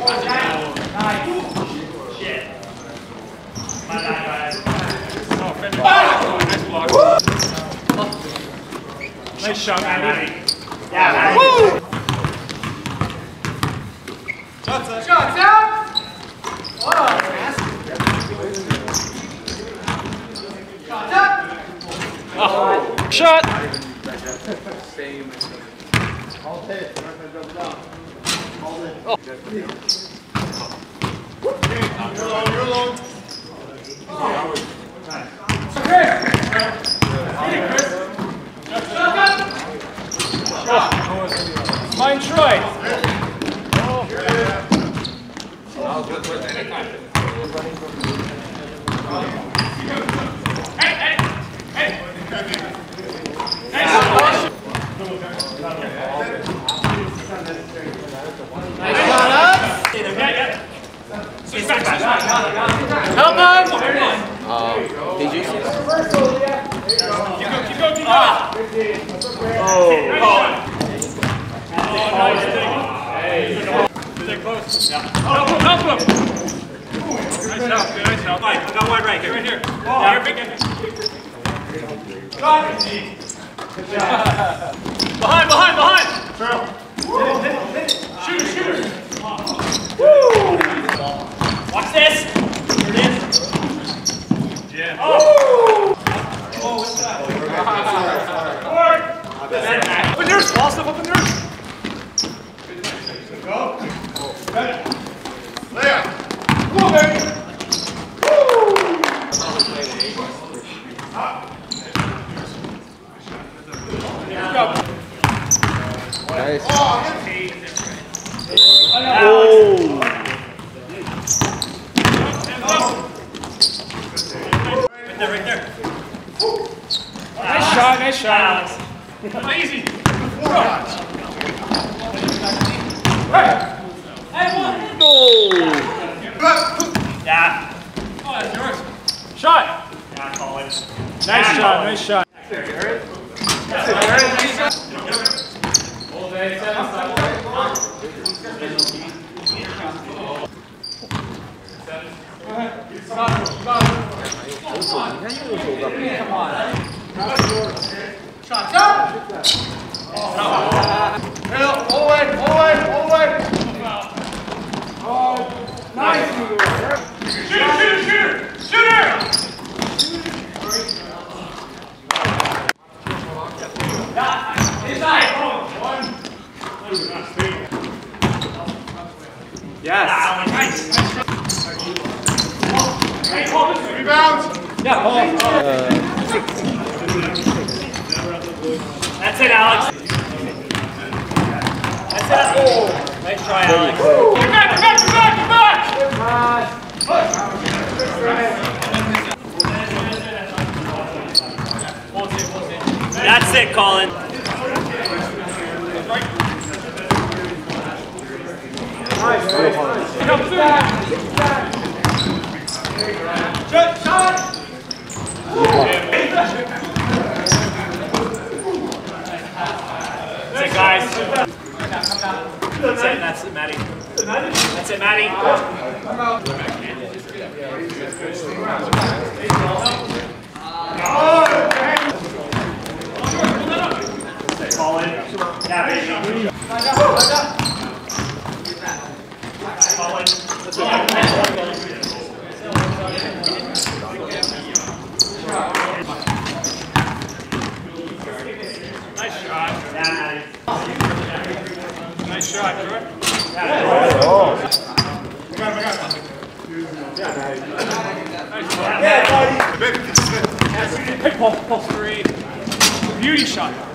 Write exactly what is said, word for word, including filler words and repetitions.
Shit. My bad, guys. Oh, finish. Nice block. Nice shot, Maddie. Yeah, Maddie. Woo! Shots up. Shots up. Oh, shots up. Oh. Shot. All hit. Oh. You're alone, you're alone. Mine, Troy. Hey, hey, hey. Nice shot up. Yeah, yeah. Switch back, back, back. Help him. Um, did you see that? Keep going, keep going, keep going. Oh. Oh, nice thing. Stay close. Yeah. Help him, help him. Nice help, nice help. Mike, I got one right here. Right here. Oh, Yeah, you're picking. Behind, behind, behind. Shooter, shooter. Woo! Watch this. Here it is. Yeah. Oh! Oh, what's that? Up in yours. Ball stuff up in yours. Go. Lay up. Come on, baby. Nice. Oh. Right there, right there. Nice shot, nice shot. Alex. Easy. Yeah. Oh, that's yours. Shot. Yeah, Colin. Nice Yeah, shot, Colin. nice shot. Shots up. Help, all the way, all the way, all the way. Oh, nice. Shooter, shooter, shooter, shooter. Inside. Yes. Ah, nice. Hey, Colin. Rebound. Yeah, Paul. That's it, Alex. That's it. Oh, nice try, Alex. Get back, get back, get back, get back. That's it, Colin. Shot, shot. That's it, guys. That's it, that's it, Maddie. That's it, Maddie. Colin. Yeah, baby. Colin. Nice shot. Yeah, Maddie. Nice shot, Jordan. Baby. Hey, Paul, Paul. Three. Beauty shot.